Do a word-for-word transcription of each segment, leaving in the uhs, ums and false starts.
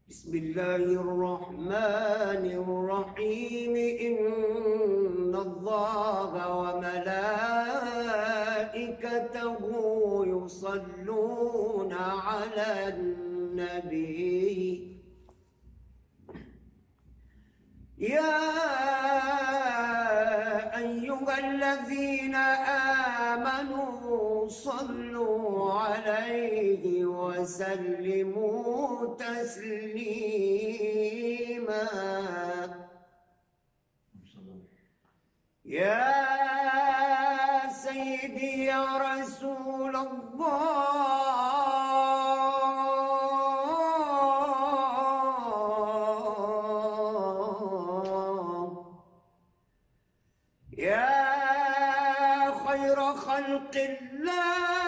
بسم الله الرحمن الرحيم. إن الله وملائكته يصلون على النبي يا أيها الذين آمنوا صلوا عليه وسلموا تسليما. يا سيدي يا رسول الله يا خير خلق الله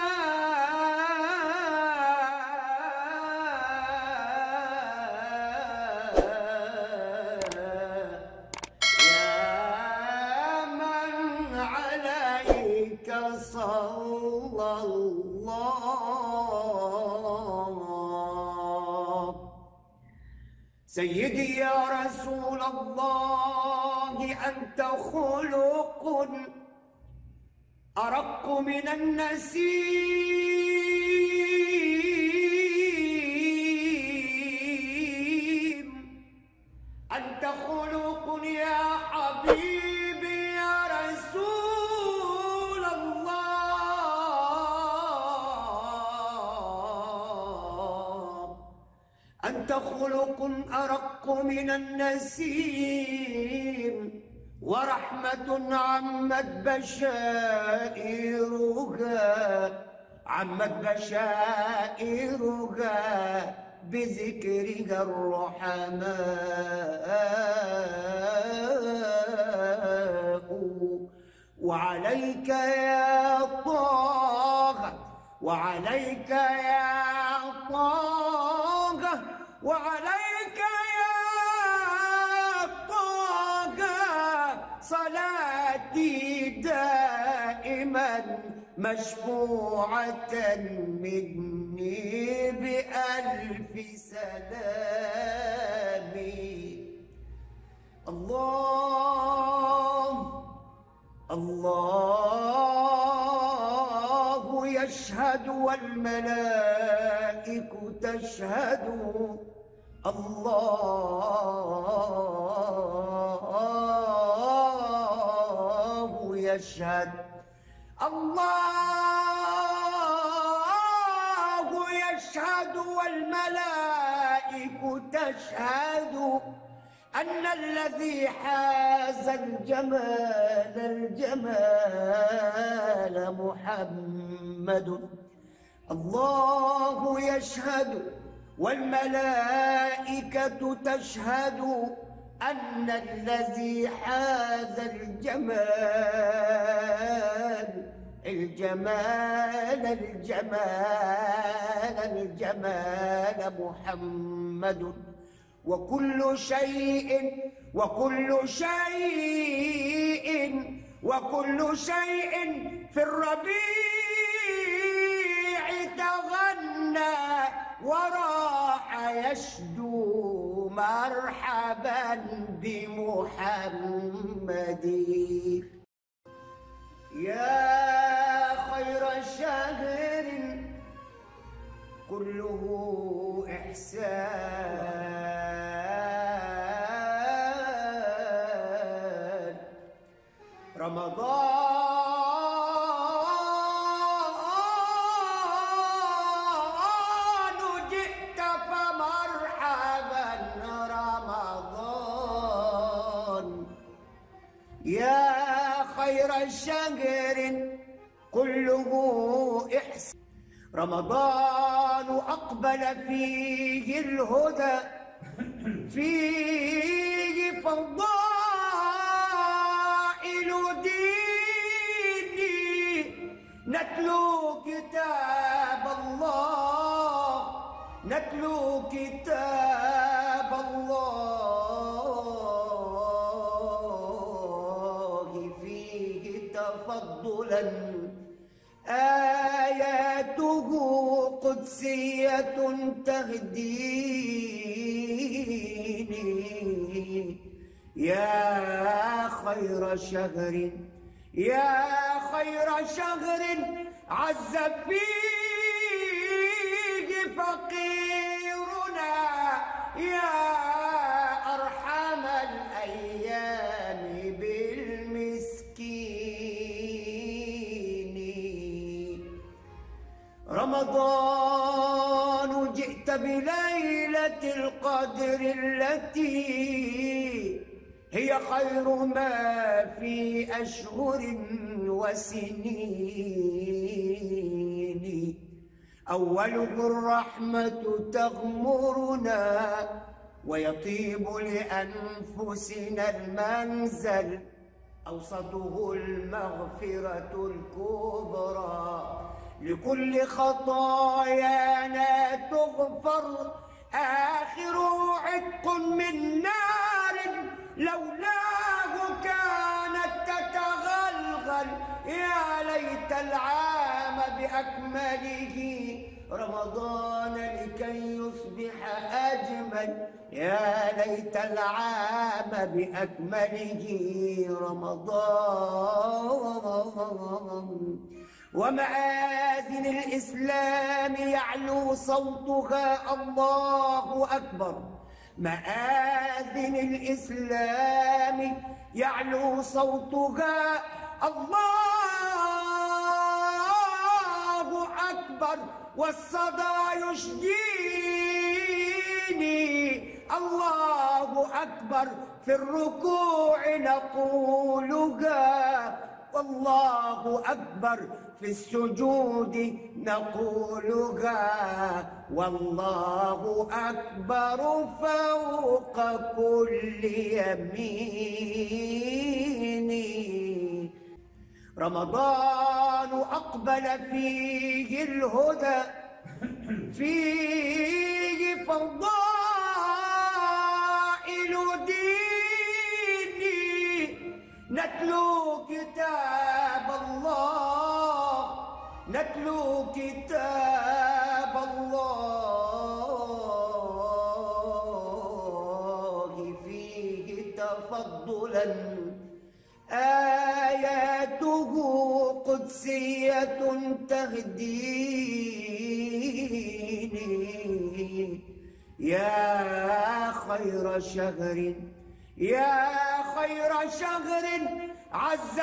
يا من عليك صلى الله. سيدي يا رسول الله أنت خلق أرق من النسيم. أنت خلق يا حبيبي يا رسول الله. أنت خلق أرق من النسيم ورحمة عمت بشائرها عمت بشائرها بذكرها الرحماء. وعليك يا طه وعليك يا طه وعليك يا طه صلاتي دائما مشفوعة مني بألف سلام. الله الله يشهد والملائكة تشهد. الله يشهد الله يشهد والملائكة تشهد أن الذي حاز الجمال الجمال محمد. الله يشهد والملائكة تشهد أن الذي حاز الجمال الجمال الجمال الجمال محمد. وكل شيء وكل شيء وكل شيء في الربيع تغنى وراح يشدو مرحبا بمحمد. يا خير شهر كله إحسان رمضان جئت فمرحبا رمضان. يا خير شهر كله إحسان رمضان أقبل فيه الهدى فيه فضائل ديني نتلو كتاب الله نتلو كتاب الله فيه تفضلا آياته قدسية تهدي يا خير شهر يا خير شهر عز فيه فقيرنا، يا أرحم الأيام بالمسكين. رمضان جئت بليلة القدر التي هي خير ما في أشهر وسنين، أوله الرحمة تغمرنا ويطيب لأنفسنا المنزل، أوسطه المغفرة الكبرى، لكل خطايانا تغفر، آخر عتق من نار لولاه كانت تتغلغل. يا ليت العام بأكمله رمضان لكي يصبح أجمل، يا ليت العام بأكمله رمضان. ومآذن الإسلام يعلو صوتها الله أكبر، مآذن الإسلام يعلو صوتها الله أكبر، والصدى يشجيني الله أكبر، في الركوع نقولها والله أكبر، في السجود نقولها والله أكبر، فوق كل يمين. رمضان أقبل فيه الهدى، فيه فضائل ديني، نتلو كتاب الله، نتلو كتاب الله فيه تفضلا، آياته قدسية تهديني. يا خير شهر يا خير شهر عز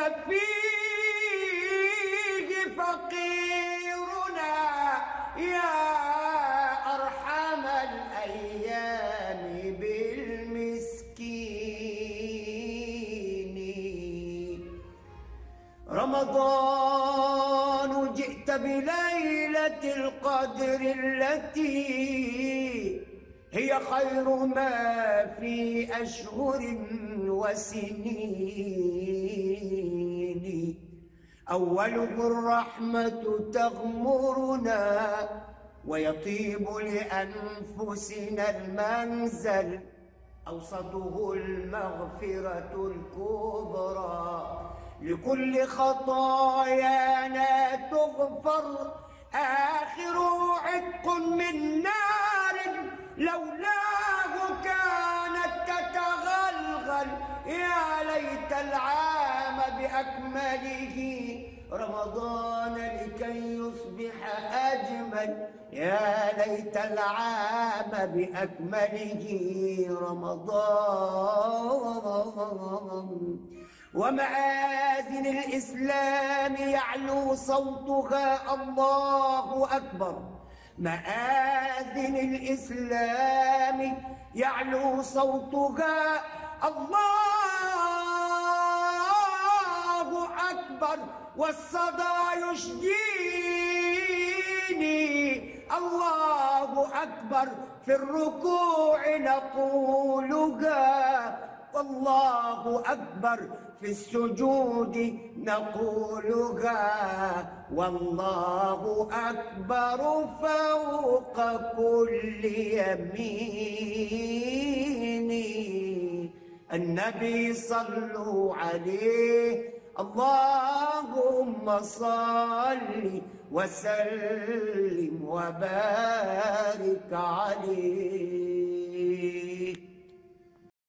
فيه فقيرنا، يا أرحم الأيام بالمسكين. رمضان جئت بليلة القدر التي هي خير ما في أشهر وسنين، أوله الرحمة تغمرنا ويطيب لأنفسنا المنزل، أوسطه المغفرة الكبرى، لكل خطايانا تغفر، آخر عتق من نار لولاه كانت تتغلغل. يا ليت العام بأكمله رمضان لكي يصبح أجمل، يا ليت العام بأكمله رمضان. ومآذن الإسلام يعلو صوتها الله أكبر، مآذن الإسلام يعلو صوتها الله أكبر، والصدى يشجيني الله أكبر، في الركوع نقولها والله أكبر، في السجود نقولها والله أكبر، فوق كل يمين. النبي صلوا عليه، اللهم صل وسلم وبارك عليه.